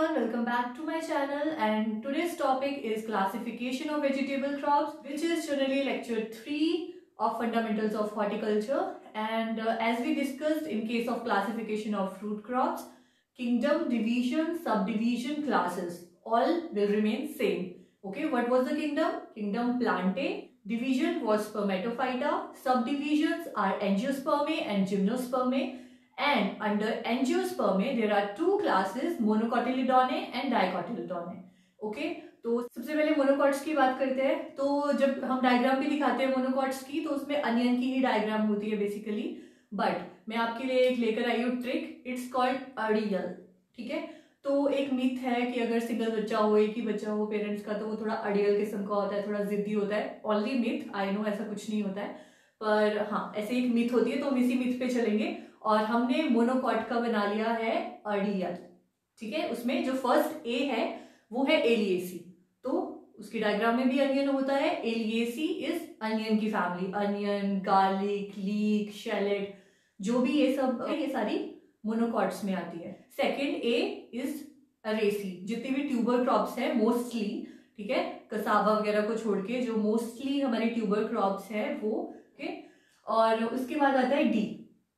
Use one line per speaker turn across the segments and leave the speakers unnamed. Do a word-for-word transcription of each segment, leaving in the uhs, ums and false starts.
everyone, welcome back to my channel, and today's topic is classification of vegetable crops, which is generally lecture three of fundamentals of horticulture. And uh, as we discussed in case of classification of fruit crops, kingdom, division, subdivision, classes all will remain same. Okay, what was the kingdom? Kingdom Plantae. Division was Spermatophyta. Subdivisions are Angiospermae and Gymnospermae. And under Angiospermae there are two classes, Monocotyledonnae and Dicotyledonnae. Okay, तो सबसे पहले monocots की बात करते हैं. तो जब हम डायग्राम भी दिखाते हैं मोनोकॉट्स की, तो उसमें अनियन की ही डायग्राम होती है बेसिकली. बट मैं आपके लिए एक लेकर आई हूँ ट्रिक. It's called ordeal. ठीक है, तो एक मिथ है कि अगर सिंगल बच्चा हो, एक ही बच्चा हो पेरेंट्स का, तो वो थोड़ा अडियल किस्म का होता है, थोड़ा जिद्दी होता है. ओनली मिथ, आई नो ऐसा कुछ नहीं होता है, पर हाँ ऐसे एक मिथ होती है. तो हम इसी मिथ पे चलेंगे और हमने मोनोकॉट का बना लिया है अडियल. ठीक है, उसमें जो फर्स्ट ए है वो है एलिएसी. तो उसकी डायग्राम में भी अनियन होता है. एलिएसी इज अनियन की family. Onion, garlic, leek, shallot, जो भी ये सब है, ये सारी मोनोकॉट्स में आती है. Second A is Araceae. जितनी भी ट्यूबर क्रॉप्स है मोस्टली, ठीक है, कसावा वगैरह को छोड़ के जो मोस्टली हमारे ट्यूबर क्रॉप्स है वो. ओके, और उसके बाद आता है डी.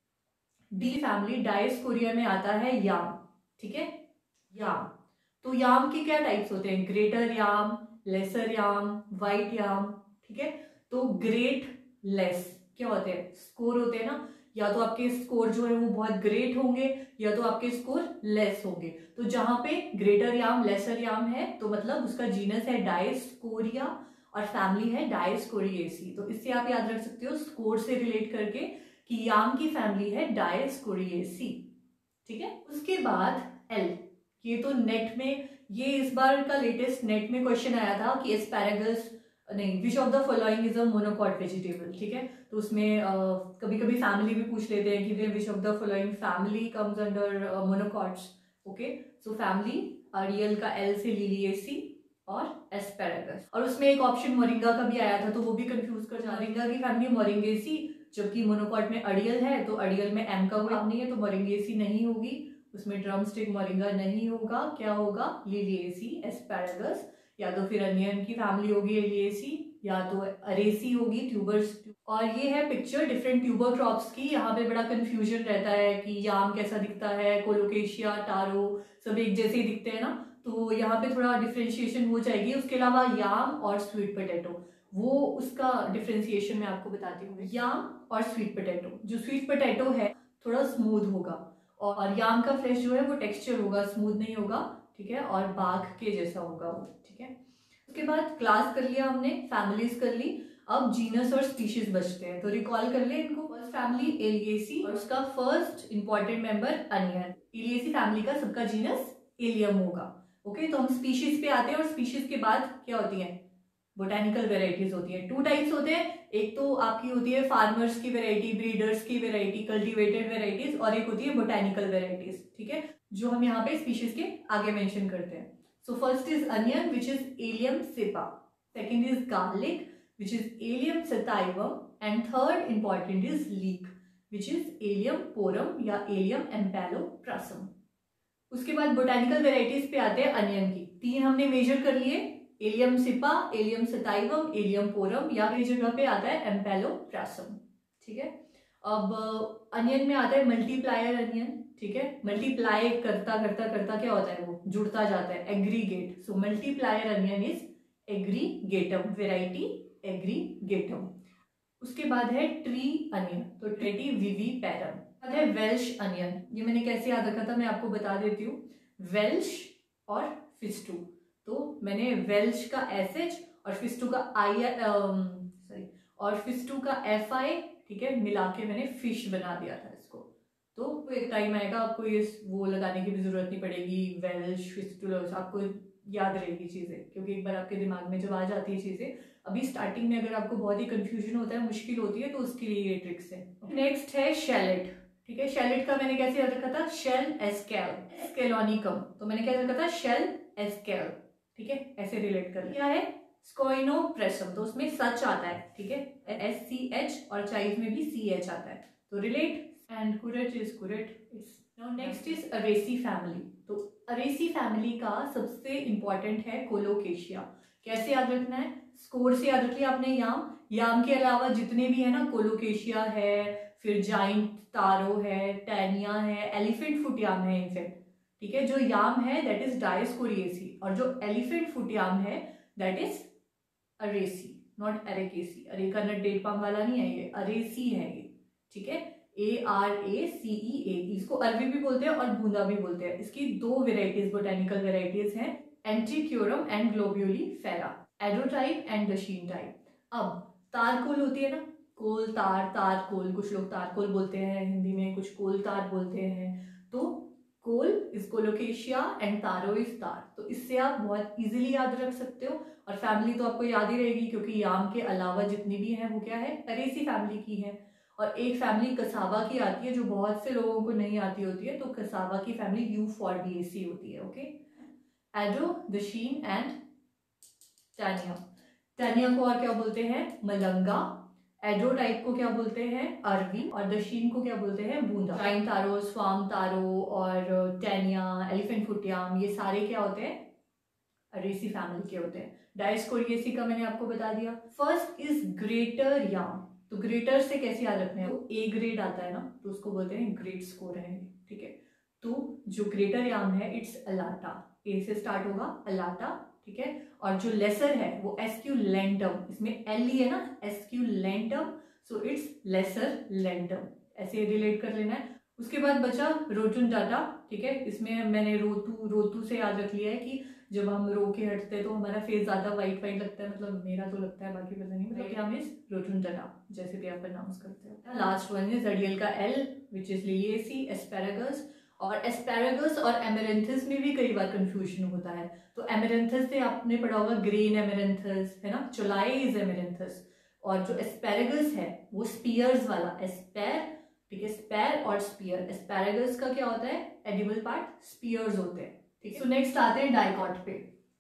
डी फैमिली डायस्कोरिया में आता है याम. ठीक है, याम. तो याम के क्या टाइप्स होते हैं? Greater yam, lesser yam, white yam. ठीक है, तो ग्रेट, लेस क्या होते हैं? स्कोर होते हैं ना. या तो आपके स्कोर जो है वो बहुत ग्रेट होंगे या तो आपके स्कोर लेस होंगे. तो जहां पे ग्रेटर याम, लेसर याम है तो मतलब उसका जीनस है डायस्कोरिया और फैमिली है डायस्कोरिएसी. तो इससे आप याद रख सकते हो स्कोर से रिलेट करके कि याम की फैमिली है डायस्कोरिएसी. ठीक है, उसके बाद एल. ये तो नेट में, ये इस बार का लेटेस्ट नेट में क्वेश्चन आया था कि एस्पैरागस नहीं, which of the following is a monocot vegetable. ठीक है, तो उसमें uh, कभी कभी फैमिली भी पूछ लेते हैं कि which of the following family comes under monocots. Okay, so family अडियल का एल से लिलिएसी और एस्पैरागस. और उसमें एक ऑप्शन मोरिंगा का भी आया था, तो वो भी कंफ्यूज कर जा. मोरिंगा की फैमिली मोरिंगेसी, जबकि मोनोकॉट में अडियल है तो अडियल में एम का कोई नाम नहीं है, तो मोरिंगेसी नहीं होगी. उसमें ड्रमस्टिक मोरिंगा नहीं होगा. क्या होगा? Liliaceae, asparagus. या तो फिर अनियन की फैमिली होगी एलिएसी, या तो अरेसी होगी, ट्यूबर्स. और ये है पिक्चर डिफरेंट ट्यूबर क्रॉप्स की. यहाँ पे बड़ा कंफ्यूजन रहता है कि याम कैसा दिखता है, कोलोकेशिया, टारो सब एक जैसे ही दिखते हैं ना. तो यहाँ पे थोड़ा डिफ्रेंशिएशन हो जाएगी. उसके अलावा याम और स्वीट पोटैटो, वो उसका डिफ्रेंशिएशन मैं आपको बताती हूँ. याम और स्वीट पोटैटो, जो स्वीट पोटैटो है थोड़ा स्मूथ होगा और याम का फ्लेश जो है वो टेक्सचर होगा, स्मूथ नहीं होगा. ठीक है, और बाघ के जैसा होगा वो. ठीक है, उसके बाद क्लास कर लिया हमने, फैमिलीज कर ली. अब जीनस और स्पीशीज बचते हैं, तो रिकॉल कर ले इनको. फर्स्ट फैमिली एलिएसी और उसका first important member onion. Alliaceae family का सबका जीनस एलियम होगा. ओके, तो हम स्पीशीज पे आते हैं और स्पीशीज के बाद क्या होती है? बोटेनिकल वेराइटीज होती है. टू टाइप्स होते हैं. एक तो आपकी होती है फार्मर्स की वेराइटी, ब्रीडर्स की वेराइटी, कल्टीवेटेड वेराइटीज, और एक होती है बोटेनिकल वेराइटीज. ठीक है, जो हम यहाँ पे स्पीशीज के आगे मेंशन करते हैं. So first is onion which is allium cepa. Second is garlic which is allium sativum. And third important is leek which is allium porrum या एलियम एम्पेलोप्रसम. उसके बाद बोटेनिकल वेराइटीज पे आते हैं अनियन की. तीन हमने मेजर कर लिए, allium cepa, allium sativum, allium porrum, या फिर जगह पे आता है एम्पेलोप्रसम. ठीक है, अब अनियन में आता है मल्टीप्लायर अनियन. ठीक है, मल्टीप्लाई करता करता करता क्या होता है? वो जुड़ता जाता है, aggregate. So multiplier onion is aggregatum, variety aggregatum. उसके बाद है ट्री अनियन, तो ट्रेटी विविपैरम. बाद है वेल्श अनियन. ये मैंने कैसे याद रखा था मैं आपको बता देती हूँ. वेल्श और फिस्टू, तो मैंने वेल्श का एस एच और फिस्टू का आई सॉरी और फिस्टू का एफ आई, ठीक है, मिला के मैंने फिश बना दिया था इसको. तो एक टाइम आएगा आपको ये वो लगाने की भी जरूरत नहीं पड़ेगी. वेल्श, फिस्टू, आपको याद रहेगी चीजें, क्योंकि एक बार आपके दिमाग में जब आ जाती है चीजें. अभी स्टार्टिंग में अगर आपको बहुत ही कंफ्यूजन होता है, मुश्किल होती है, तो उसके लिए ये ट्रिक्स है. नेक्स्ट है शेलेट. ठीक है, शेलेट का मैंने कैसे याद रखा था? शेल एस्केल, एस्केलोनिकम. तो मैंने क्या रखा था? शेल एस्केल. ठीक है, ऐसे रिलेट कर. क्या है? स्कोइनोप्रेसम, तो उसमें सच आता है. ठीक है, एस सी एच, और चाइज में भी सी एच आता है. तो relate, and curate is curate. Now next is Araceae family. तो अरेसी फैमिली का सबसे इंपॉर्टेंट है कोलोकेशिया। कैसे याद रखना है? स्कोर से याद रख लिया आपने। याम याम के अलावा जितने भी है ना, कोलोकेशिया है, फिर जाइंट तारो है, टैनिया है, एलिफेंट फुट याम है इनफेक्ट, ठीक है। जो याम है दैट इज डायस्कोरिएसी, और जो एलिफेंट फुट याम है that is araceae, not arecaceae. Areca nut date palm वाला नहीं है ये, अरेसी है ये, ठीक है। ए आर ए सी ई ए, इसको अरबी भी बोलते हैं और बूंदा भी बोलते हैं। इसकी दो वेराइटीज, बोटेनिकल वेराइटीज हैं, antiquorum and globulifera, eddoe type and dasheen type. अब तारकोल होती है ना, कोल तार, तार कोल, कुछ लोग तार कोल बोलते हैं हिंदी में, कुछ कोल तार बोलते हैं। तो coal is colocasia and taro is tar. तो इससे आप बहुत इजीली याद रख सकते हो। और फैमिली तो आपको याद ही रहेगी, क्योंकि याम के अलावा जितनी भी हैं वो क्या है, अरेसी फैमिली की है। और एक फैमिली कसावा की आती है जो बहुत से लोगों को नहीं आती होती है, तो कसावा की फैमिली यूफॉर्बिएसी होती है। Okay, Edo, दशीन and टैनिया। टैनिया को और क्या बोलते हैं? मलंगा। एडो टाइप को क्या बोलते हैं? अरवी। और दशीन को क्या बोलते हैं? बूंदा। जाइंट तारो, स्वाम तारो और टैनिया, एलिफेंट फुट याम, ये सारे क्या होते हैं? अरेसी फैमिली के होते हैं। डायस्कोरिएसी का मैंने आपको बता दिया। First is greater yam. तो ग्रेटर से कैसे याद रखना है? वो ए ग्रेड आता है ना, तो उसको बोलते हैं ग्रेट स्कोर है, ठीक है। तो जो ग्रेटर याम है इट्स अलाटा, ए से स्टार्ट होगा, अलाटा, ठीक है। और जो लेसर है वो एस्क्यूलेंटम, इसमें एल ही है ना, एस्क्यूलेंटम, सो इट्स लेसर लेंटम, ऐसे रिलेट कर लेना है। उसके बाद बचा रोटुंडाटा, ठीक है। इसमें मैंने रोतू रोतू से याद रख लिया है कि जब हम रो के हटते हैं तो हमारा फेस ज्यादा वाइट वाइट लगता है, मतलब मेरा तो लगता है, बाकी पता नहीं, मतलब क्या मींस रोटुंडाटा, जैसे भी आप प्रोनाउंस करते हो। लास्ट वन इज रेडियल का L which is liliaceae, asparagus. और एस्पैरागस और एमेरेंथस में भी कई बार कंफ्यूजन होता है। तो एमेरेंथस से आपने पढ़ा होगा ग्रेन एमेरेंथस, है ना, चोलाई इज एमेरेंथस। और जो एस्पैरागस है वो स्पीयर्स वाला, एस्पैर, ठीक है, स्पैर और स्पीयर। एस्पैरागस का क्या होता है? एडिबल पार्ट, स्पीयर्स होते हैं, ठीक है। सो नेक्स्ट आते हैं डाइकॉट पे,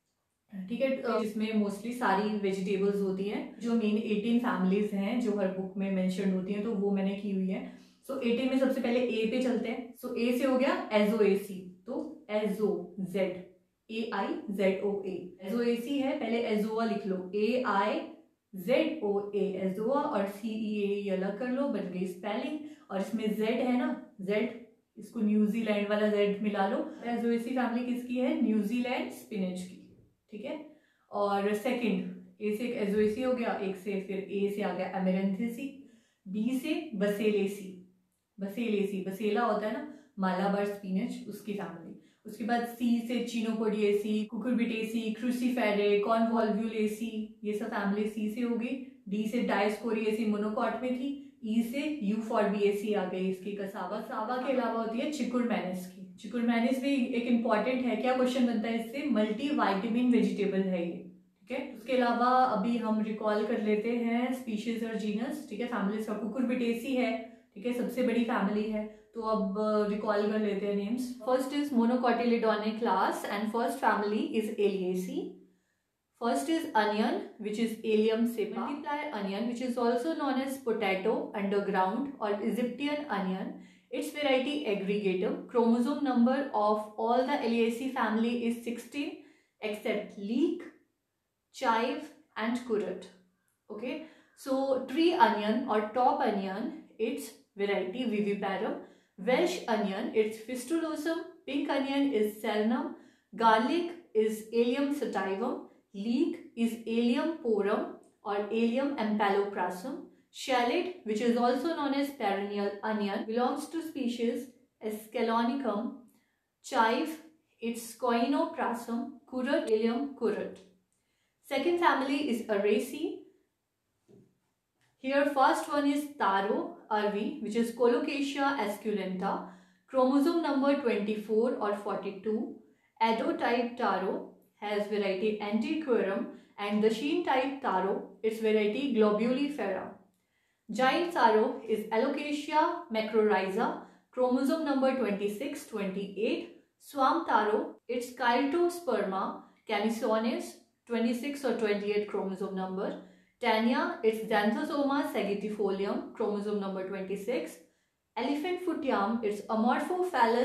ठीक है, जिसमें मोस्टली सारी वेजिटेबल्स होती हैं। जो मेन एटीन फैमिलीज हैं जो हर बुक में मेंशन होती हैं, तो वो मैंने की हुई है। सो so, एटीन में सबसे पहले ए पे चलते हैं। सो so, ए से हो गया एजोएसी, तो aizo, Z, A I Z O A, aizoaceae है, पहले एजोआ लिख लो, ए आई जेड ओ ए, एजोआ, और सी ई ए अलग कर लो, बन गई स्पेलिंग। और इसमें जेड है ना, जेड, इसको न्यूजीलैंड वाला जेड मिला लो। एजोएसी फैमिली किसकी है? न्यूजीलैंड स्पिनच की, ठीक है। और सेकंड, ए से एक एजोएसी हो गया, एक से फिर ए से आ गया एमेरेंथेसी, बी से बसेलेसी, बसेलेसी, बसेला होता है ना, मालाबार स्पिनच, उसकी फैमिली। उसके बाद सी से चिनोपोडिएसी, कुकुरबिटेसी, क्रूसीफेरे, कॉन्वॉल्व्यूलेसी, ये सब फैमिली सी से होगी। डी से डायस्कोरिएसी, मोनोकॉट में थी। ई से यूफॉर्बिएसी आ गई इसकी, कसावा। सावा के अलावा होती है चिकुरमैनिस की। चिकुरमैनिस भी एक इंपॉर्टेंट है, क्या क्वेश्चन बनता है इससे? मल्टी वाइटामिन वेजिटेबल है ये, ठीक है। उसके अलावा अभी हम रिकॉल कर लेते हैं स्पीशीज और जीनस, ठीक है। फैमिलीज का कुकुरबिटेसी है, ठीक है, सबसे बड़ी फैमिली है। तो अब रिकॉल कर लेते हैं names. First is monocotyledonae class and first family is alliaceae. First is onion, which is Allium cepa. Multiplier onion, which is also known as potato, underground, or Egyptian onion. Its variety aggregatum. Chromosome number of all the Eliaceae family is sixteen, except leek, chive, and currant. Okay. So tree onion or top onion, its variety viviparum. Welsh onion, its fistulosum. Pink onion is Cernum. Garlic is Allium sativum. Leek is Allium porum or Allium ampaloprasum. Shallot, which is also known as perennial onion, belongs to species Escalonicum. Chive, it's Coinoprasum. Currant, Allium currant. Second family is Araceae. Here first one is Taro, Arvi, which is Colocasia esculenta. Chromosome number twenty-four or forty-two. Ado type Taro has variety Antiquarum, and the Sheen type Taro, its variety Globulifera. Giant Taro is Alocasia macrorrhiza, chromosome number twenty-six, twenty-eight. Swamp Taro, its Chyltosperma camisonis, twenty-six or twenty-eight chromosome number. Tania, its Xanthosoma sagitifolium, chromosome number twenty-six. Elephant foot yam, its Amorphophallus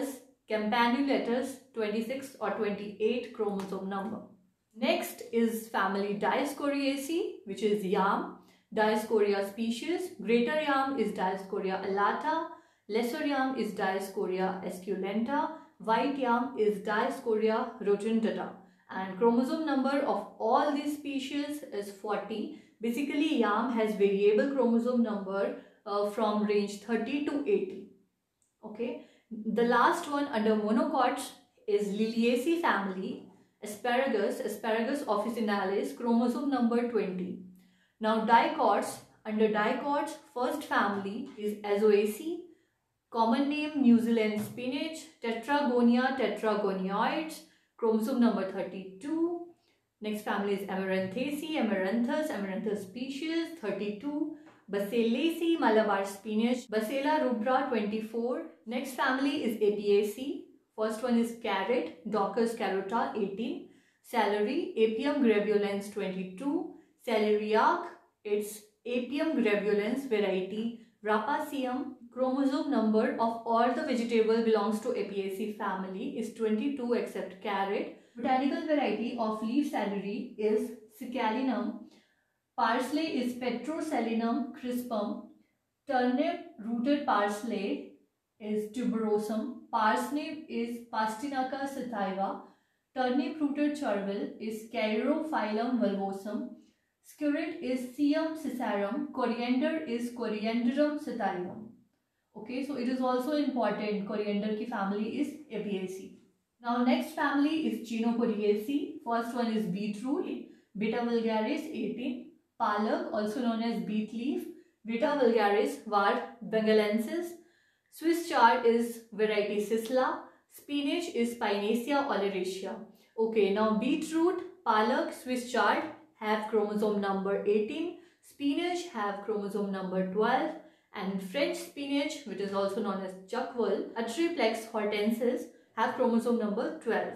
Campanuletus twenty-six or twenty-eight chromosome number. Next is family Dioscoriaceae, which is yam. Dioscorea species. Greater yam is Dioscorea alata. Lesser yam is Dioscorea esculenta. White yam is Dioscorea rotundata. And chromosome number of all these species is forty. Basically, yam has variable chromosome number uh, from range thirty to eighty. Okay. The last one under monocots is Liliaceae family. Asparagus, Asparagus officinalis, chromosome number twenty. Now dicots, under dicots, first family is Azoaceae, common name New Zealand spinach, Tetragonia, Tetragonioids, chromosome number thirty-two. Next family is Amarantaceae, Amaranthus, Amaranthus species, thirty-two. Basilaceae, Malabar spinach, Basila rubra, twenty-four. Next family is Apiaceae. First one is carrot, Daucus carota, eighteen. Celery, Apium gravulens, twenty-two. Celeriac, it's Apium gravulens variety Rapaceum. Chromosome number of all the vegetable belongs to Apiaceae family is twenty-two except carrot. Botanical variety of leaf celery is Scalinum. Parsley is Petroselinum crispum. Turnip rooted parsley is Tuberosum. Parsnip is Pastinaca sativa. Turnip rooted chervil is Cheirophyllum valvosum. Skirret is Sium cicerum. Coriander is Coriandrum sativum. Okay, so it is also important. Coriander ki family is Apiaceae. Now next family is Chenopodiaceae. First one is beetroot, Beta vulgaris, eighteen. Palak, also known as beet leaf, Beta vulgaris var. bengalensis. Swiss chard is variety Sisla. Spinach is Spinacia oleracea. Okay, now beetroot, palak, Swiss chard have chromosome number eighteen. Spinach have chromosome number twelve. And French spinach, which is also known as chuckwal, Atriplex hortensis, have chromosome number twelve.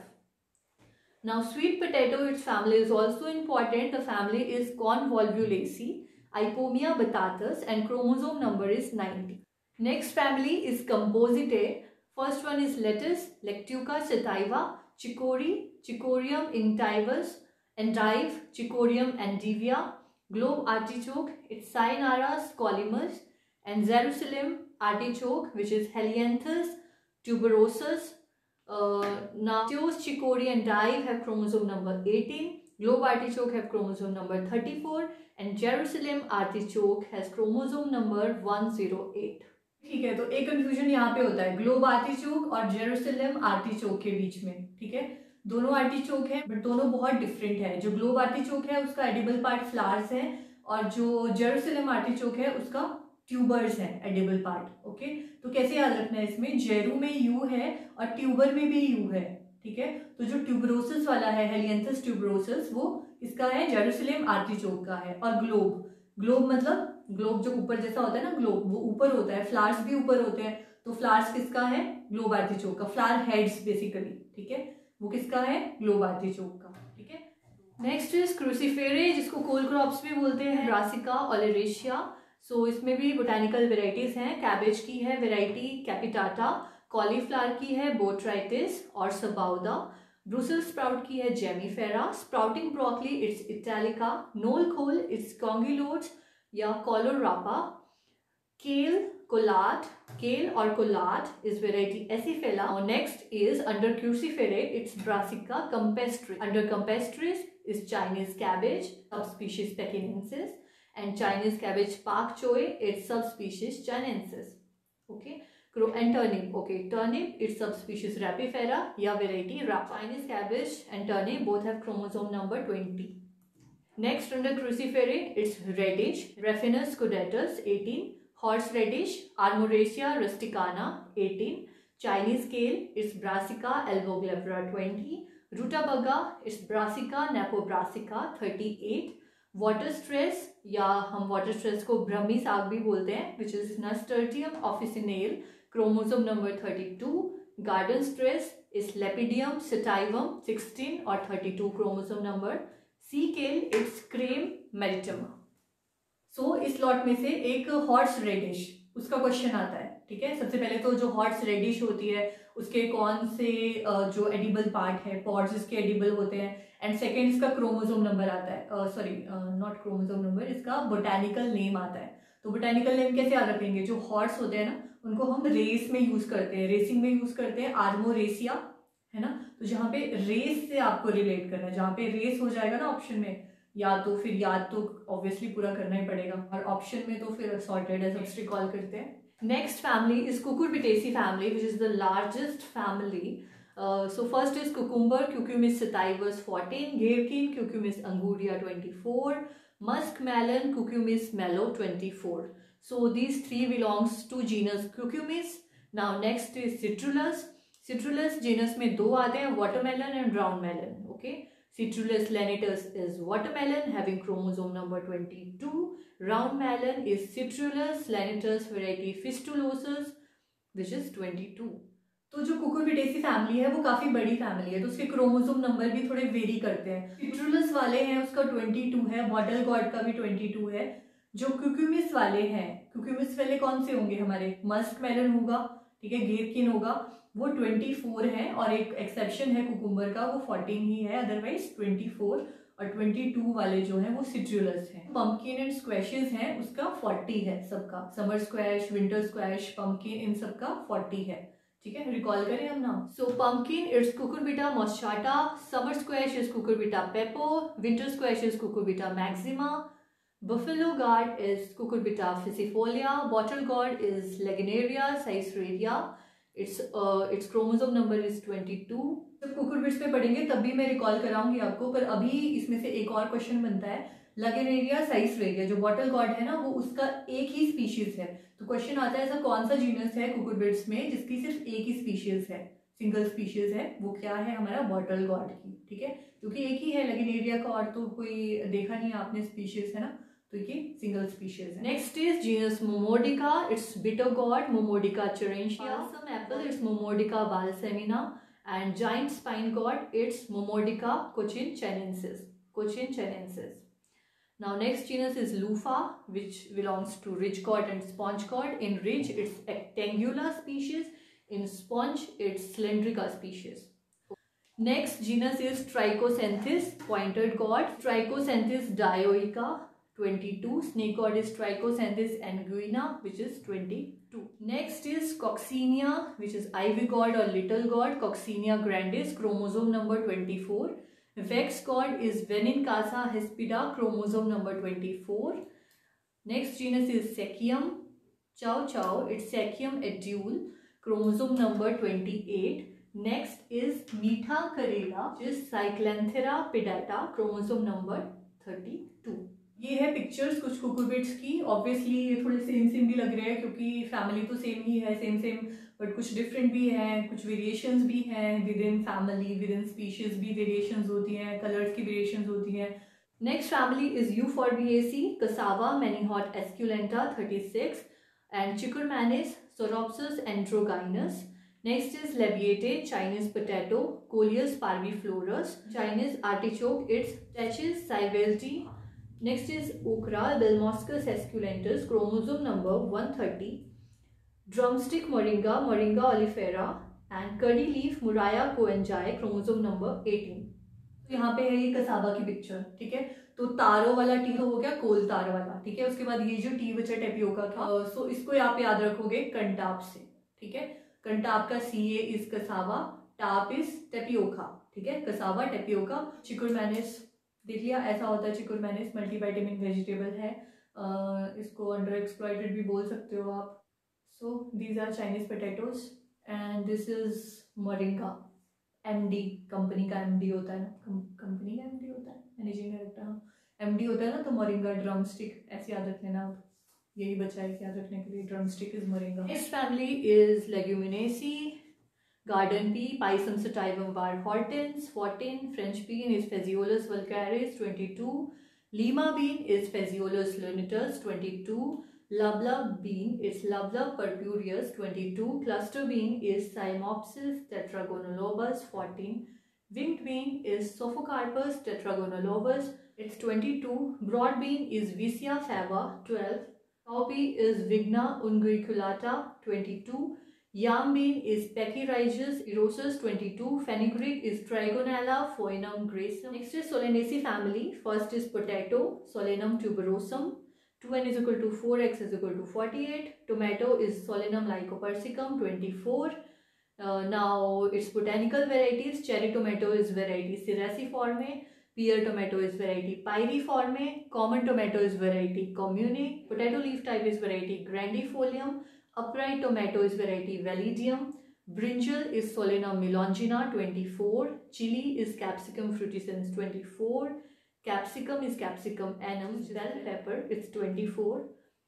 Now sweet potato, its family is also important. The family is Convolvulaceae, Ipomia batatas, and chromosome number is ninety. Next family is Compositae. First one is lettuce, Lectuca sativa, chicory, Chicorium intivus, endive, Chicorium endivia, globe artichoke, it's Cyanara scolymus, and Jerusalem artichoke, which is Helianthus tuberosus. Uh, now, Teos, chicory and dive have chromosome number eighteen, globe artichoke have chromosome number thirty-four, and Jerusalem artichoke has chromosome number one oh eight. ठीक है, तो एक confusion यहाँ पे होता है globe artichoke और Jerusalem artichoke के बीच में. ठीक है, दोनों आर्टिचोक है बट दोनों बहुत डिफरेंट है. जो ग्लोब आर्टिचोक है उसका एडिबल पार्ट फ्लावर्स है और जो जेरूसलम आर्टिचोक है उसका ट्यूबर्स है एडिबल पार्ट. ओके, तो कैसे याद रखना है, इसमें जेरू में यू है और ट्यूबर में भी यू है. ठीक है, तो जो ट्यूबरोसिस वाला है हेलियंथस ट्यूबरोसिस वो इसका है जेरूसलम आर्टिचोक का है. और ग्लोब, ग्लोब मतलब ग्लोब जो ऊपर जैसा होता है ना, ग्लोब वो ऊपर होता है, फ्लावर्स भी ऊपर होते हैं. तो फ्लावर्स किसका है, ग्लोब आर्टिचोक का. Flower heads basically. ठीक है, वो किसका है, ग्लोब आर्टिचोक का. ठीक है, नेक्स्ट इज क्रूसीफेरे, जिसको कोल क्रॉप्स भी बोलते हैं, ब्रासिका ओलेरेशिया. सो इसमें भी बोटानिकल वेराइटीज हैं. कैबेज की है वेराइटी कैपिटाटा, कॉलीफ्लावर की है बोट्राइटिस और सबाउदा, ब्रुसल स्प्राउट की है gemmifera, sprouting broccoli it's italica, knol khol it's gongylodes या कोलोरापा, केल कोलाट, केल और कोलाट इज वेराइटी एसिफेला. और next is under cruciferae it's brassica campestris. Under campestris is Chinese cabbage subspecies pekinensis, and Chinese cabbage pak choy, its subspecies Chinensis. Okay, and turnip. Okay, turnip, its subspecies Rapifera, ya variety Rapa. Chinese cabbage and turnip both have chromosome number twenty. Next under cruciferae, it's radish, Raphinus caudatus, eighteen. Horseradish, Armoracia rusticana, eighteen. Chinese kale, it's Brassica alboglabra, twenty. Rutabaga, it's Brassica napobrassica, thirty-eight. Water cress या हम water stress को ब्रह्मी साग भी बोलते हैं, which is nasturtium officinale, chromosome number thirty two. Garden cress is lepidium sativum, sixteen और thirty two chromosome number. Sea kale it's cream मेरिटमा. सो इस lot में से एक हॉर्स रेडिश, उसका क्वेश्चन आता है. ठीक है, सबसे पहले तो जो हॉर्स रेडिश होती है उसके कौन से जो एडिबल पार्ट है, पॉड्स इसके एडिबल होते हैं, एंड सेकेंड इसका क्रोमोसोम नंबर आता है, सॉरी नॉट क्रोमोसोम नंबर, इसका बोटेनिकल नेम आता है। तो बोटेनिकल नेम कैसे याद रखेंगे? जो हॉर्स होते हैं ना, उनको हम रेस में यूज करते हैं, रेसिंग में यूज करते हैं, आर्मोरेसिया, है ना। तो जहाँ पे रेस से आपको रिलेट करना है, जहाँ पे रेस हो जाएगा ना ऑप्शन में, या तो फिर याद तो ऑब्वियसली पूरा करना ही पड़ेगा, और ऑप्शन में तो फिर सॉर्टेड है, सब रिकॉल करते हैं। Next family is cucurbitaceae family, which is the largest family. So first is cucumber, cucumis sativus fourteen, gherkin, cucumis anguria twenty-four, muskmelon, cucumis mellow twenty-four. So these three belongs to genus Cucumis. Now next is Citrullus. Citrullus genus में दो आते हैं, watermelon and brown melon. Okay. Citrullus lenitus is watermelon having chromosome number twenty-two. Round melon is Citrullus lenitus variety fistulosus which is twenty-two. तो जो Cucurbitaceae family है वो काफी बड़ी फैमिली है, तो उसके क्रोमोसोम नंबर भी थोड़े वेरी करते हैं। सिट्रुलस वाले हैं उसका बाईस है, बॉटल गॉर्ड का भी बाईस है। जो क्यूक्यूमिस वाले हैं, क्यूक्यूमिस वाले कौन से होंगे हमारे? मस्क मेलन होगा, ठीक है, घेरकिन होगा, वो चौबीस है, और एक एक्सेप्शन है कुकुम्बर का, वो चौदह ही है, अदरवाइज चौबीस, और बाईस वाले जो हैं वो सिट्रुलस हैं। पंपकिन एंड स्क्वैशेस हैं, उसका चालीस है सबका, summer squash, winter squash, pumpkin, इन सबका चालीस है, ठीक है। रिकॉल करें हम नाम। So pumpkin it's cucurbita moschata, summer squash is cucurbita pepo, winter squash is cucurbita maxima, buffalo gourd is Cucurbita fusifolia, bottle gourd is Lagenaria caesarea. Its uh, its chromosome number is twenty-two. जब cucurbits पे पढ़ेंगे तब भी मैं recall कराऊंगी आपको, पर अभी इसमें से एक और क्वेश्चन बनता है। लगेनेरिया साइसरेरिया जो बॉटल गॉर्ड है ना, वो उसका एक ही स्पीशीज है, तो क्वेश्चन आता है ऐसा कौन सा जीनस है कुकुरबिट्स में जिसकी सिर्फ एक ही स्पीशीज है, सिंगल स्पीशीज है, वो क्या है? हमारा बॉटल गॉर्ड की, ठीक है, क्योंकि एक ही है लगेनेरिया का, और तो कोई देखा नहीं आपने स्पीशीज, है ना, तो ये सिंगल स्पीशीज है। Next is genus momordica, it's bitter gourd momordica charantia, some apple it's momordica balsamina, and giant spine gourd it's momordica cochinchinensis, cochinchinensis. Now next genus is Lupha, which belongs to ridge gourd and sponge gourd. In ridge it's Actangula species, in sponge it's Cylindrica species. Next genus is Trichocenthis, pointed gourd, Trichocenthis dioica, twenty-two. Snake gourd is Trichocenthis anguina, which is twenty-two. Next is Coccinia, which is ivy gourd or little gourd, Coccinia grandis, chromosome number twenty-four. Vex gourd is Venincasa hispida, chromosome number twenty-four. Next genus is Sechium, chow chow, it's Sechium edule, chromosome number twenty-eight. Next is Meetha Karela, which is Cyclanthera pedata, chromosome number thirty-two. ये है pictures कुछ cucurbits की। Obviously ये थोड़े same same भी लग रहे हैं क्योंकि फैमिली तो सेम ही है, सेम सेम, बट कुछ डिफरेंट भी हैं, कुछ वेरिएशंस भी हैं within family, within species भी वेरिएशंस होती हैं, कलर्स की वेरिएशंस होती हैं। Next family is euphorbiaceae, cassava manihot esculenta thirty-six, and chekurmanis sauropus androgynus. Next is Labiate, Chinese potato, Coleus parviflorus, Chinese artichoke, it's Stachys sylvaelti. Next is Okra, Belmoscus esculentus, chromosome number one thirty. Drumstick moringa, Moringa oleifera, and curdy leaf Murraya coenjae, chromosome number eighteen. तो यहाँ पे है ये cassava की picture, ठीक है। तो तारो वाला टी तो हो गया, कोल तार वाला, ठीक है। उसके बाद ये जो टी बचा टेपियोका का, सो इसको आप याद रखोगे कंटाप से, ठीक है। कंटाप का C A is cassava, tap is tapioca, ठीक है, कसावा टेपियोका। चिकुरमैनिस देख लिया, ऐसा होता है चिकुरमैनिस, मल्टीवाइटामिन वेजिटेबल है, uh, इसको अंडर एक्सप्लॉइटेड भी बोल सकते हो आप। So these are Chinese potatoes and this is moringa, MD company का एमडी होता है ना, कंपनी का एमडी होता है, मैनेजिंग डायरेक्टर एमडी होता है ना, तो मोरिंगा ड्रमस्टिक ऐसे याद रख लेना आप, यही बचा है याद रखने के लिए, drumstick is moringa. Next family is leguminosae, garden pea, Pisum sativum var hortens fourteen, French bean is Phaseolus vulgaris twenty-two, Lima bean is Phaseolus lunitus twenty-two, Lublub bean is Lublub purpureus twenty-two, cluster bean is Cymopsis tetragonolobus fourteen, winged bean is Sophocarpus tetragonolobus, it's twenty-two, broad bean is Vicia fava twelve, cowpea is Vigna unguiculata twenty-two, Yam bean is Pachyrhizis erosus twenty-two. Fenugreek is Trigonella phoenum gracem. Next is Solanaceae family. First is potato, Solanum tuberosum. two n is equal to four x is equal to forty-eight. Tomato is Solanum lycopersicum twenty-four. Uh, now its botanical varieties: cherry tomato is variety Ceraciforme, pear tomato is variety Pyriforme, common tomato is variety Commune, potato leaf type is variety Grandifolium, upright tomato is variety Validium, brinjal is Solanum melongena twenty-four, chili is Capsicum frutescens twenty-four, capsicum is Capsicum annum, bell pepper it's twenty-four.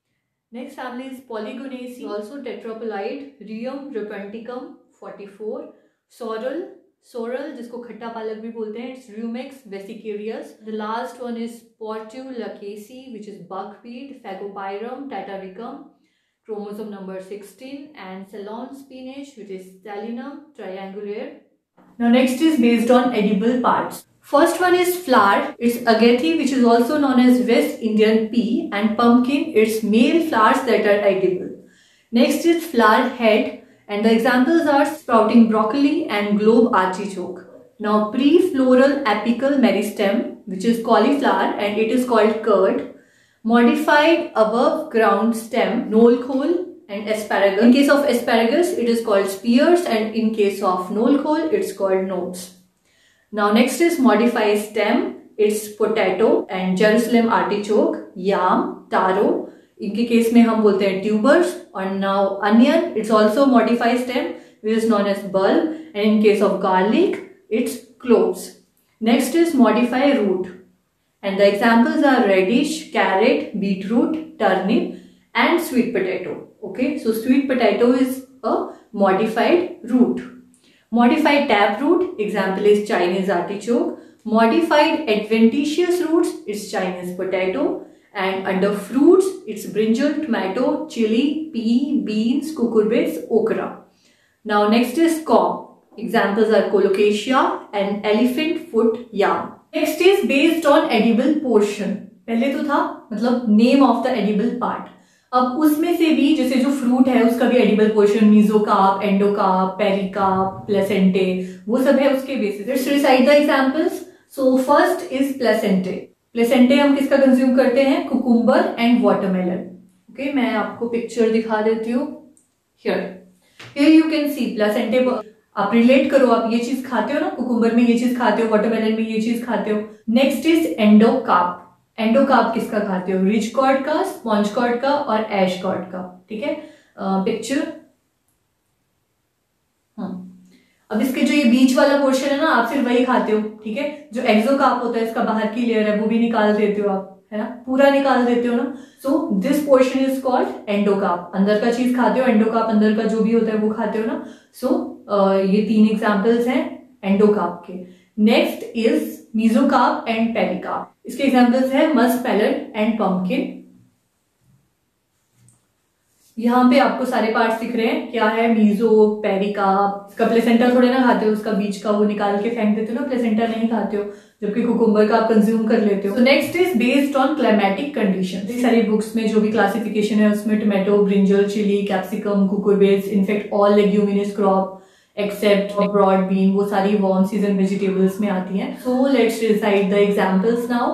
Next family is Polygonaceae, also tetraploid, Rheum repenticum forty-four, sorrel, sorrel जिसको खट्टा पालक भी बोलते हैं, it's Rumex vesicarius. The last one is Portulaceae, which is buckweed, Phagopyrum tataricum, chromosome number sixteen, and Ceylon spinach, which is Salinum triangulare. Now next is based on edible parts. First one is flower, it's agathi, which is also known as West Indian pea, and pumpkin, it's male flowers that are edible. Next is flower head, and the examples are sprouting broccoli and globe artichoke. Now pre-floral apical meristem, which is cauliflower and it is called curd. Modified above ground stem, knolkole and asparagus. In case of asparagus, it is called spears, and in case of knolkole, it's called knobs. Now next is modified stem, it's potato and Jerusalem artichoke, yam, taro. इनके case में हम बोलते हैं tubers. और now onion, it's also modified stem, which is known as bulb, and in case of garlic, it's cloves. Next is modified root, and the examples are radish, carrot, beetroot, turnip, and sweet potato. Okay, so sweet potato is a modified root. Modified taproot, example is Chinese artichoke. Modified adventitious roots, it's Chinese potato. And under fruits, it's brinjal, tomato, chili, pea, beans, cucurbits, okra. Now next is corn. Examples are colocasia and elephant foot yam. Next is based on edible portion. पहले तो था मतलब name of the edible part. अब उसमें से भी जैसे जो फ्रूट है उसका भी edible portion mesocarp, endocarp, pericarp, placentae, वो सब है उसके basis. Let's recite the examples. So first is placentae. Placentae हम किसका कंज्यूम करते हैं? Cucumber and watermelon. ओके, मैं आपको पिक्चर दिखा देती हूँ. Here here you can see placentae. आप रिलेट करो, आप ये चीज खाते हो ना, कुकुम्बर में ये चीज खाते हो, वाटरमेलन में ये चीज खाते हो. Next is endocarp. एंडोकार्प किसका खाते हो? रिच कॉर्ड का, स्पॉन्ज कॉर्ड का और एश कॉर्ड का. ठीक है, पिक्चर. अब इसके जो ये बीच वाला पोर्शन है ना, आप सिर्फ वही खाते हो. ठीक है, जो एक्सोकार्प होता है इसका बाहर की लेयर है वो भी निकाल देते हो आप, है ना, पूरा निकाल देते हो ना. So this portion is called endocarp. अंदर का चीज खाते हो, एंडोकार्प अंदर का जो भी होता है वो खाते हो ना. सो so, ये तीन एग्जाम्पल्स हैं एंडोकार्प के. Next is mesocarp and pericarp. इसके एग्जांपल्स है मस्कमेलन एंड पंपकिन. यहाँ पे आपको सारे पार्ट्स दिख रहे हैं. क्या है? Meso, pericarp. इसका प्लेसेंटा थोड़े ना खाते हो, उसका बीच का वो निकाल के फेंक देते हो ना, प्लेसेंटा नहीं खाते हो, जबकि कुकुम्बर का आप कंज्यूम कर लेते हो. So next is based on climatic condition. सारी बुक्स में जो भी क्लासिफिकेशन है उसमें tomato, brinjal, chilli, capsicum, cucurbits, in fact all leguminous crop except broad bean, वो सारी वार्म सीजन वेजिटेबल्स में आती हैं. So let's recite the examples now.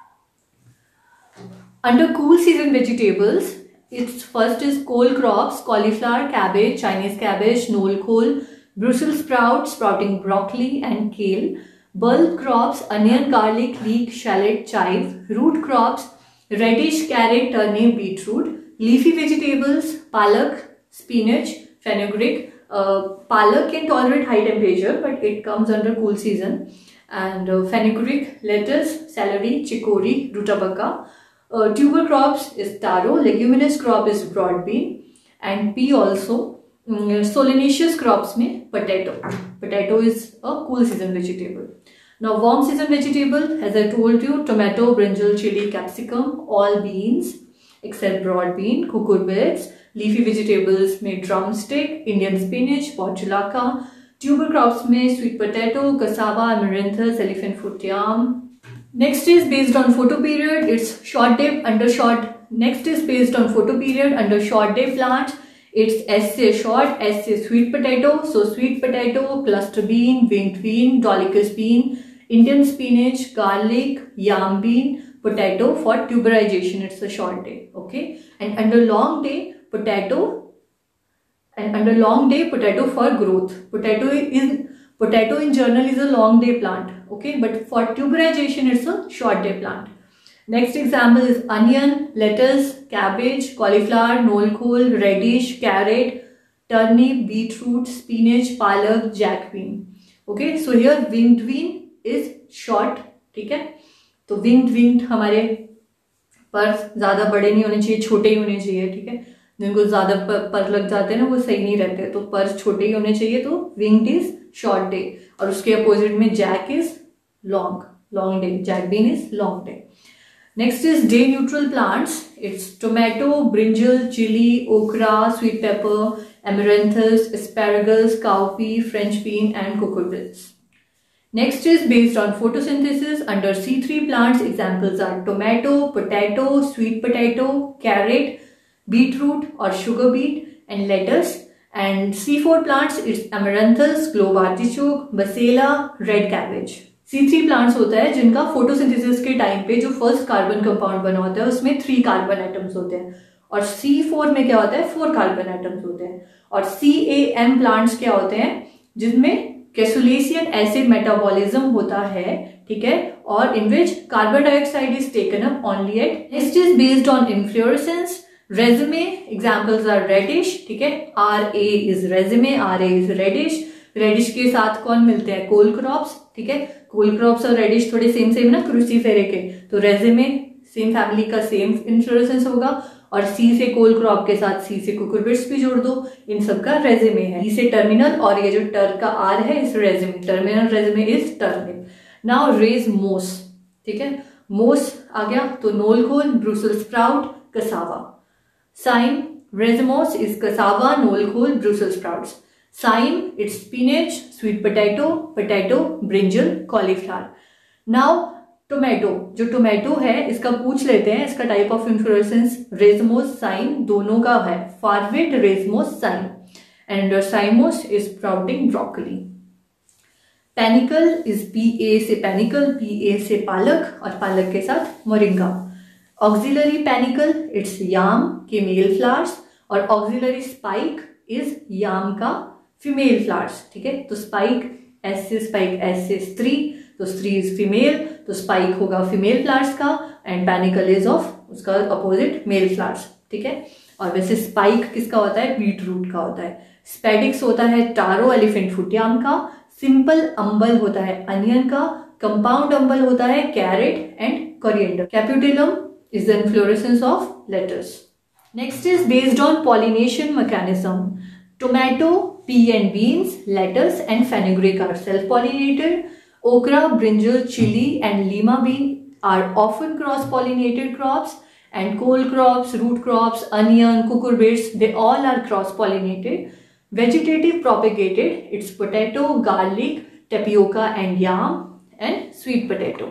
Under cool season vegetables, it's first is cole crops, cauliflower, cabbage, Chinese cabbage, knolkhol, brussels sprout, sprouting broccoli and kale. Bulb crops, onion, garlic, leek, chalet, chive. Root crops, radish, carrot, turnip, beetroot. Leafy vegetables, palak, spinach, fenugreek. Uh, palak can tolerate high temperature, but it comes under cool season. And uh, fenugreek, lettuce, celery, chicory, rutabaga. Uh, tuber crops is taro. Leguminous crop is broad bean and pea also. Mm, solanaceous crops में potato. Potato is a cool season vegetable. Now warm season vegetable, as I told you, tomato, brinjal, chili, capsicum, all beans except broad bean, cucurbits. Leafy vegetables में drumstick, Indian spinach, portulaca. Tuber crops में sweet potato, cassava, amaranthus, elephant foot yam. Next is based on photoperiod. It's short day under short. Next is based on photoperiod under short day plants. It's S से short, S से sweet potato. So sweet potato, cluster bean, winged bean, dolichos bean, Indian spinach, garlic, yam bean, potato for tuberization. It's a short day. Okay. And under long day, potato. And under long day, potato for growth. Potato is potato in general is a long day plant. Okay. But for tuberization, it's a short day plant. Next example is onion, lettuce, cabbage, cauliflower, nolkol, radish, carrot, turnip, beetroot, spinach, palak, jackbean. Okay, so here winged bean is short. ठीक है, तो winged bean हमारे पर ज्यादा बड़े नहीं होने चाहिए, छोटे ही होने चाहिए. ठीक है, जिनको ज्यादा पर लग जाते हैं ना वो सही नहीं रहते, तो पर छोटे ही होने चाहिए. तो winged is short day और उसके अपोजिट में jack is long, long day. jackbean is long day. Next is day neutral plants. It's tomato, brinjal, chili, okra, sweet pepper, amaranthus, asparagus, cowpea, French bean and cucurbits. Next is based on photosynthesis. Under C three plants, examples are tomato, potato, sweet potato, carrot, beetroot or sugar beet and lettuce. And C four plants, it's amaranthus, clove artichoke, basela, red cabbage. C three plants होता है जिनका photosynthesis के time पे जो first carbon compound बना होता है उसमें थ्री कार्बन एटम्स होते हैं, और सी फोर में क्या होता है, फोर कार्बन एटम्स होते हैं. और सी ए एम प्लांट्स क्या होते हैं जिनमें कैसुलेसियन एसिड मेटाबॉलिज्म होता है. ठीक है, और in which carbon dioxide is taken up only at. Next is based on inflorescence. Raceme examples are radish. ठीक है, R A is raceme, R A is radish. Radish के साथ कौन मिलते हैं, कोल क्रॉप्स. ठीक है, कोल क्रॉप्स और रेडिश थोड़े सेम सेम ना क्रूसीफेरे के, तो रेजिमे सेम फैमिली का सेम इन्फ्लोरेसेंस होगा. और सी से कोल क्रॉप के साथ सी से कुकुरबिट्स भी जोड़ दो, इन सबका रेजिमे है. ई से टर्मिनल और ये जो टर का आर है इस raceme, terminal raceme is turnip. Now racemose. ठीक है, मोस आ गया तो knolkhol, brussels sprout, cassava. Cyme racemose is cassava, knolkhol, brussels sprouts. Cyme, it's spinach, sweet potato, potato, brinjal, cauliflower. Now tomato, जो टोमेटो है इसका पूछ लेते हैं, इसका type of inflorescence racemose, cyme दोनों का है. फारविड, racemose, cyme. And cymose is sprouting broccoli. Panicle is P A से पेनिकल, पी ए से पालक और पालक के साथ moringa. Axillary panicle it's yam के मेल फ्लावर्स, और ऑक्सिलरी स्पाइक इज याम का फीमेल फ्लावर्स. ठीक है, तो स्पाइक एस से स्पाइक एस से स्त्री, तो स्त्री इज फीमेल, तो स्पाइक होगा फीमेल फ्लावर्स का, एंड पैनिकल इज ऑफ उसका अपोजिट मेल फ्लावर्स. ठीक है, और वैसे स्पाइक किसका होता है, बीट रूट का होता है. स्पेडिक्स होता है टारो एलिफेंट फुटियाम का. सिंपल अंबल होता है अनियन का. कंपाउंड अंबल होता है carrot and coriander. Capitulum is the inflorescence of lettuce. Next is based on pollination mechanism. Tomato, pea and beans, lettuce and fenugreek are self-pollinated. Okra, brinjal, chili and lima bean are often cross-pollinated crops. And cole crops, root crops, onion, cucurbits, they all are cross-pollinated. Vegetative propagated, it's potato, garlic, tapioca and yam and sweet potato.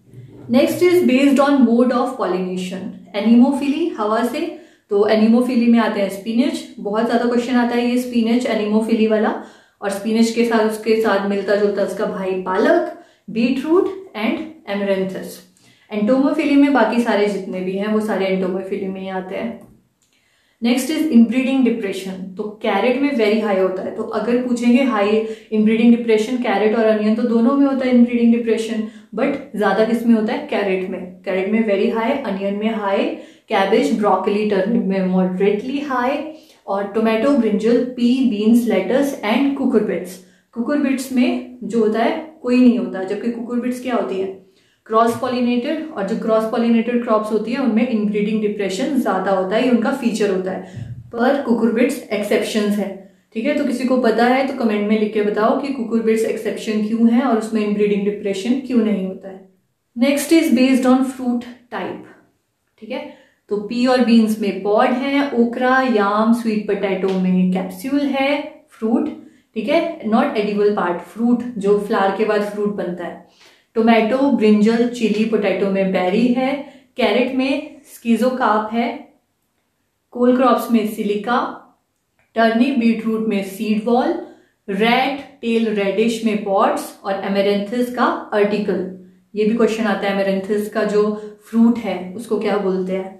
Next is based on mode of pollination. Anemophily, हवा से, तो anemophily में आते हैं spinach. बहुत ज्यादा question आता है ये स्पिनच एनिमोफिली वाला, और स्पिनच के साथ उसके साथ मिलता जुलता उसका भाई पालक, बीटरूट एंड एमरेंथस. एंटोमोफिली में बाकी सारे जितने भी हैं वो सारे एंटोमोफिली में ही आते हैं. Next is inbreeding depression. तो कैरेट में वेरी हाई होता है, तो अगर पूछेंगे हाई इनब्रीडिंग डिप्रेशन कैरेट और अनियन, तो दोनों में होता है इनब्रीडिंग डिप्रेशन, बट ज्यादा किस में होता है, कैरेट में. कैरेट में वेरी हाई, अनियन में हाई, कैबेज, ब्रोकली, टर्निप में मॉडरेटली हाई, और tomato, brinjal, pea, beans, lettuce and cucurbits. Cucurbits में जो होता है कोई नहीं होता, जबकि कुकुरबिट्स क्या होती है, क्रॉस पॉलिनेटेड, और जो क्रॉस पॉलिनेटेड क्रॉप्स होती है उनमें इनब्रीडिंग डिप्रेशन ज्यादा होता है, ये उनका फीचर होता है. पर कुकुरबिट्स एक्सेप्शंस है. ठीक है, तो किसी को पता है तो कमेंट में लिख के बताओ कि कुकुरबिट्स एक्सेप्शन क्यों है और उसमें इनब्रीडिंग डिप्रेशन क्यों नहीं होता है. Next is based on fruit type. ठीक है, तो पी और बीन्स में पॉड है, ओकरा, याम, स्वीट पोटैटो में कैप्सूल है, फ्रूट. ठीक है, नॉट एडिबल पार्ट, फ्रूट जो फ्लावर के बाद फ्रूट बनता है. टोमेटो, ब्रिंजल, चिली, पोटैटो में बेरी है, कैरेट में स्कीजोकार्प है, कोल क्रॉप्स में सिलिका, टर्निप बीटरूट में seed ball, rat tail radish में पॉड्स और एमेरेंथिस का अर्टिकल। ये भी क्वेश्चन आता है, एमेरेंथिस का जो फ्रूट है उसको क्या बोलते हैं।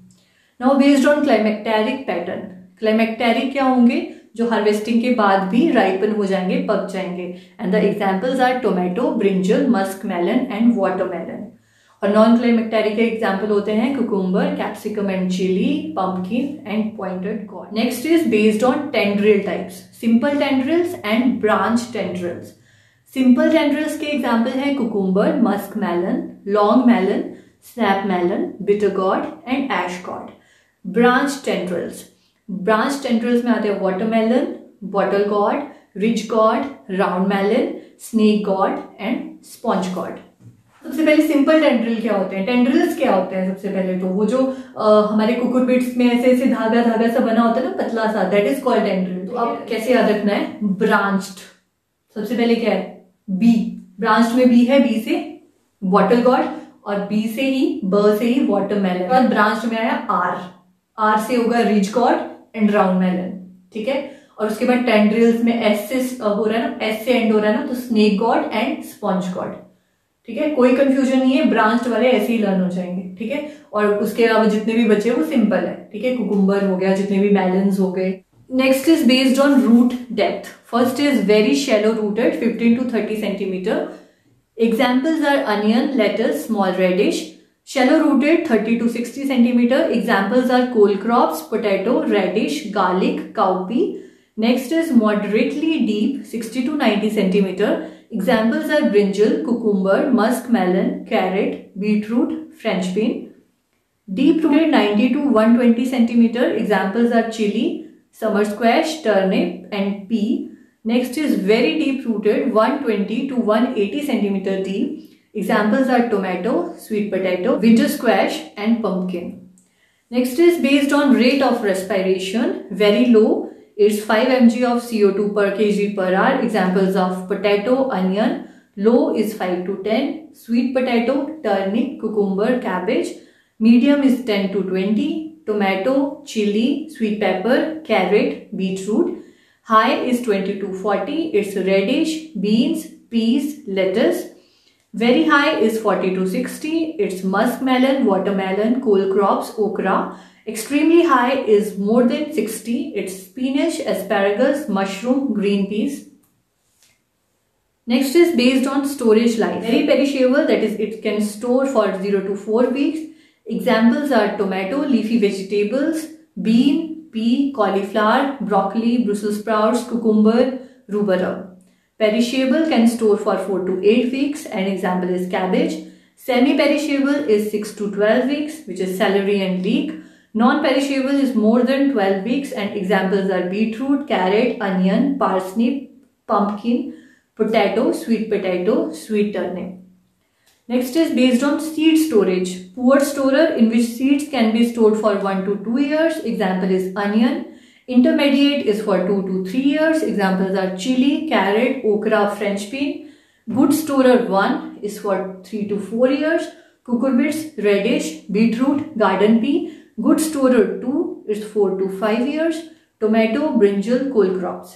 Now based on climacteric pattern, climacteric क्या होंगे, जो हार्वेस्टिंग के बाद भी राइपन हो जाएंगे, पक जाएंगे। And the examples are tomato, brinjal, musk melon and watermelon. और नॉन क्लाइमेक्टेरिक के एग्जाम्पल होते हैं cucumber, capsicum and chilli, pumpkin and pointed gourd. Next is based on tendril types, simple tendrils and branch tendrils. Simple tendrils के example है cucumber, musk melon, long melon, snap melon, bitter gourd and ash gourd. Branch tendrils, branch tendrils में आते हैं watermelon, bottle gourd, ridge gourd, round melon, snake gourd and sponge gourd. सबसे पहले simple tendril क्या होते हैं, tendrils क्या होते हैं। सबसे पहले तो वो जो आ, हमारे कुकुरबिट्स में ऐसे ऐसे धागा धागा सा बना होता है ना, पतला सा, दैट इज कॉल्ड टेंड्रिल। तो अब कैसे याद रखना है, ब्रांच्ड, सबसे पहले क्या है, बी, ब्रांच्ड में बी है, बी से बॉटल गॉर्ड और बी से ही, ब से ही वाटरमेलन। और ब्रांच्ड में आया आर, आर से होगा ridge gourd and round melon, ठीक है। और उसके बाद टेंड्रिल्स में एस से हो रहा है ना, एस से एंड हो रहा है ना, तो snake gourd and sponge gourd, ठीक है। कोई कंफ्यूजन नहीं है, ब्रांच्ड वाले ऐसे ही लर्न हो जाएंगे, ठीक है। और उसके अलावा जितने भी बचे वो सिंपल है, ठीक है। कुकुम्बर हो गया, जितने भी मेलन्स हो गए। Next is based on root depth. First is very shallow rooted, fifteen to thirty centimetre. Examples are onion, lettuce, small radish. Shallow rooted thirty to sixty centimeter. Examples are cole crops, potato, radish, garlic, cowpea. Next is moderately deep, sixty to ninety centimeter. Examples are brinjal, cucumber, musk melon, carrot, beetroot, French bean. Deep rooted ninety to one hundred twenty centimeter. Examples are chili, summer squash, turnip and pea. Next is very deep rooted, one hundred twenty to one hundred eighty centimeter deep. Examples are tomato, sweet potato, winter squash and pumpkin. Next is based on rate of respiration. Very low is five milligrams of C O two per kilogram per hour. Examples of potato, onion. Low is five to ten. Sweet potato, turnip, cucumber, cabbage. Medium is ten to twenty. Tomato, chili, sweet pepper, carrot, beetroot. High is twenty to forty. It's radish, beans, peas, lettuce. Very high is forty to sixty. It's musk melon, watermelon, cole crops, okra. Extremely high is more than sixty. It's spinach, asparagus, mushroom, green peas. Next is based on storage life. Very perishable, that is it can store for zero to four weeks. Examples are tomato, leafy vegetables, bean, pea, cauliflower, broccoli, Brussels sprouts, cucumber, rhubarb. Perishable can store for four to eight weeks. An example is cabbage. Semi-perishable is six to twelve weeks, which is celery and leek. Non-perishable is more than twelve weeks, and examples are beetroot, carrot, onion, parsnip, pumpkin, potato, sweet potato, sweet turnip. Next is based on seed storage. Poor storer, in which seeds can be stored for one to two years. Example is onion. Intermediate is for two to three years. Examples are chili, carrot, okra, French bean. Good storer one is for three to four years. Cucurbits, radish, beetroot, garden pea. Good storer two is four to five years. Tomato, brinjal, cole crops.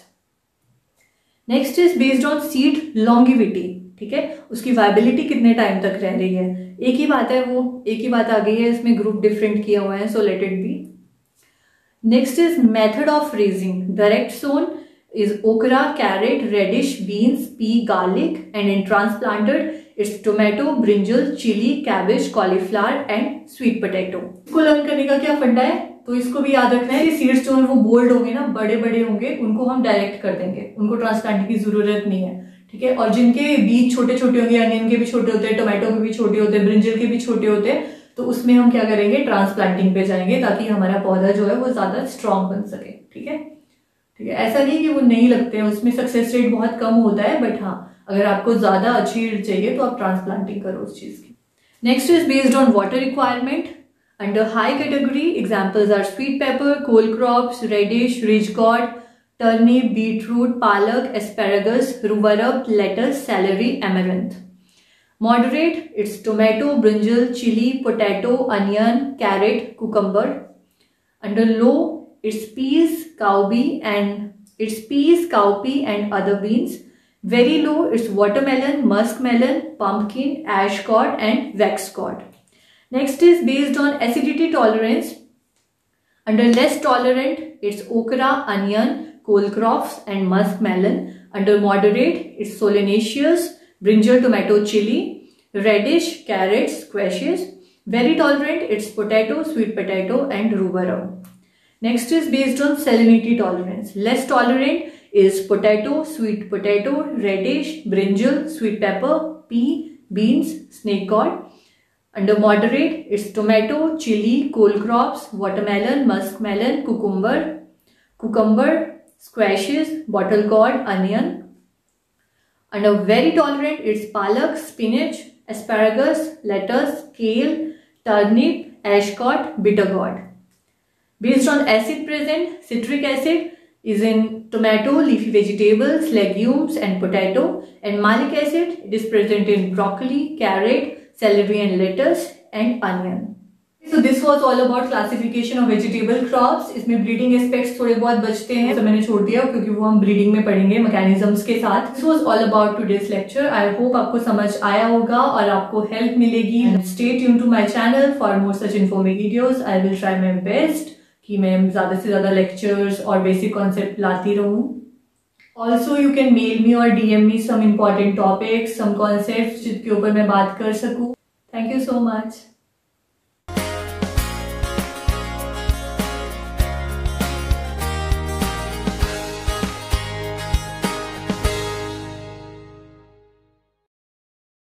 Next is based on seed longevity. ठीक है, उसकी viability कितने time तक रह रही है। एक ही बात है, वो एक ही बात आ गई है, इसमें ग्रुप डिफरेंट किया हुआ है, so let it be. Next is method of raising. Direct sown is okra, carrot, radish, beans, pea, garlic, and in transplanted it's tomato, brinjal, chili, cabbage, cauliflower and sweet potato. इसको learn करने का क्या फंडा है, तो इसको भी याद रखना है कि सीड्स जो वो बोल्ड होंगे ना, बड़े बड़े होंगे, उनको हम डायरेक्ट कर देंगे, उनको ट्रांसप्लांट की जरूरत नहीं है, ठीक है। और जिनके बीज छोटे छोटे होंगे, अनियन के भी छोटे होते हैं, टोमेटो के भी छोटे होते हैं, ब्रिंजल के भी छोटे होते हैं, तो उसमें हम क्या करेंगे, ट्रांसप्लांटिंग पे जाएंगे, ताकि हमारा पौधा जो है वो ज्यादा स्ट्रांग बन सके, ठीक है। ठीक है, ऐसा नहीं कि वो नहीं लगते हैं, उसमें सक्सेस रेट बहुत कम होता है, बट हाँ अगर आपको ज्यादा अच्छी चाहिए तो आप ट्रांसप्लांटिंग करो उस चीज की। Next is based on water requirement. Under high category examples are sweet pepper, cole crops, radish, ridge gourd, turnip, beetroot, palak, asparagus, rhubarb, lettuce, celery, amaranth. Moderate, it's tomato, brinjal, chili, potato, onion, carrot, cucumber. Under low, it's peas, cowpea and it's peas, cowpea and other beans. Very low, it's watermelon, muskmelon, pumpkin, ashcot and vexcot. Next is based on acidity tolerance. Under less tolerant, it's okra, onion, colecoffs and muskmelon. Under moderate, it's solanaceous, brinjal, tomato, chili, radish, carrots, squashes. Very tolerant, it's potato, sweet potato and rhubarb. Next is based on salinity tolerance. Less tolerant is potato, sweet potato, radish, brinjal, sweet pepper, pea, beans, snake gourd. Under moderate, it's tomato, chili, colecoffs, watermelon, muskmelon, cucumber, cucumber, squashes, bottle gourd, onion. Under very tolerant, it's palak, spinach, asparagus, lettuce, kale, turnip, ashcot, bitter gourd. Based on acid present, citric acid is in tomato, leafy vegetables, legumes and potato, and malic acid it is present in broccoli, carrot, celery and lettuce and onion. So this was all about classification of vegetable crops. इसमें breeding aspects थोड़े बहुत बचते हैं, तो मैंने छोड़ दिया क्योंकि वो हम breeding में पढ़ेंगे mechanisms के साथ. This was all about today's lecture. I hope आपको समझ आया होगा और आपको help मिलेगी. Stay tuned to my channel for more such informative videos. I will try my best कि मैं ज़्यादा से ज़्यादा lectures और basic concept लाती रहूँ. Also you can mail me or D M me some important topics, some concepts जिसके ऊपर मैं बात कर सकूँ. Thank you so much.